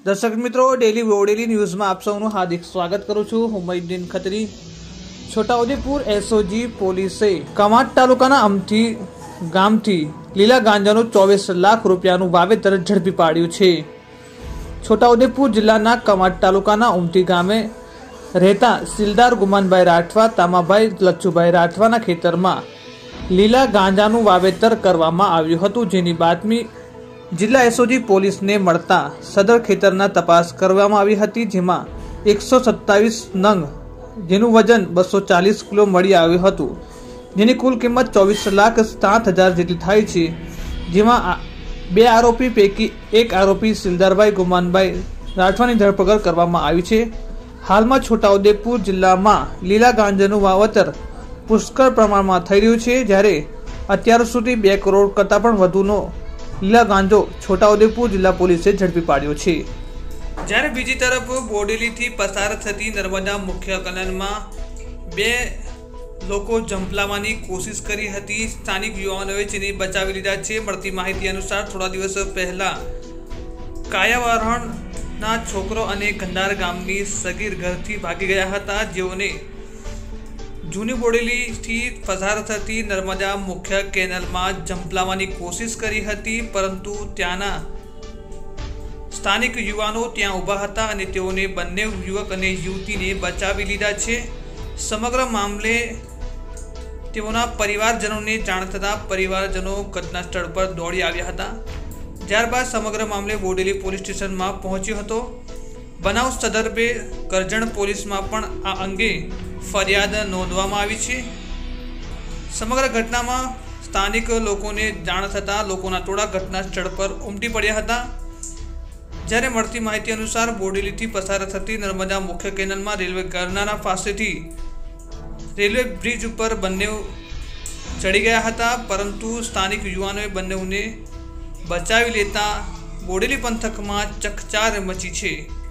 दर्शक मित्रों, daily Bodeli news में आप सबનું हार्दिक स्वागत करूं છું। હું મૈદીન ખત્રી। છોટાઉદેપુર એસઓજી પોલીસે કમાટ તાલુકાના અમથી ગામથી લીલા ગાંજાનું 24 લાખ રૂપિયાનું વાવેતર ઝડપી પાડ્યું છે। છોટાઉદેપુર જિલ્લાના કમાટ તાલુકાના ઉમથી ગામે રહેતા સિલદાર ગુમાનભાઈ રાઠવા તામાભાઈ લચ્છુભાઈ રાઠવાના ખેતરમાં લીલા ગાંજાનું વાવેતર કરવામાં આવ્યું હતું, જેની બાતમી जिला एसओजी पोलीस ने मळता सदर खेतरना तपास करवामां आवी हती, जेमां 127 नंग जेनुं वजन 240 किलो मळी आव्युं हतुं, जेनी कुल किंमत 24,07,000 जेटली थाय छे। जेमां 2 आरोपी पैकी एक आरोपी सिलदारभाई गुमानभाई राठवानी धरपकड़ करवामां आवी छे। हालमां छोटाउदेपुर जिल्लामां लीला गांजानुं वावेतर पुष्कळ प्रमाणमां थई रह्युं छे, ज्यारे अत्यार सुधी 2 करोड़ करता पण वधुनो लीला गांजो छोटाउदेपुर जिला पुलिसे झड़पी पाड्यो छे। ज्यारे बीजी तरफ बोडेली थी पसार थती नर्मदा मुख्य केनाल में 2 लोको जंपलावानी कोशिश करी हती। स्थानिक युवाओए जेने बचावी लीधा छे। मळती माहिती अनुसार थोड़ा दिवस पहला कायावरणना छोकरो अने गंधार गामनी सगीर घरथी भागी गया हता, जेओने जूनी बोडेली थी पसार थती नर्मदा मुख्य केनाल में जंपलावानी कोशिश करी हती, परंतु त्याना स्थानिक युवानो त्यां उभा हता अने तेओने बंने युवक अने युवतीने बचावी लीधा छे। समग्र मामले तेओना परिवारजनोने जाण थता परिवारजनो घटनास्थळ पर दौड़ी आव्या हता। त्यारबाद समग्र मामले बोडेली पोलीस स्टेशन में पहोंच्यो हतो। बनाव संदर्भे करजण पोलीस में पण आ अंगे फरियाद नोंधवामां आवी छे। समग्र घटना में स्थानिक लोकोने जाण थता लोकोना टोळा घटनास्थळ पर उमटी पड्या हता। ज्यारे मळती माहिती अनुसार बोडेलीथी पसार थती नर्मदा मुख्य केनाल में रेलवे गरनाना पासेथी रेलवे ब्रिज पर बंने चढ़ी गया हता, परंतु स्थानिक युवानोए बंनेओने बचावी लेता बोडेली पंथक में चकचार मची छे।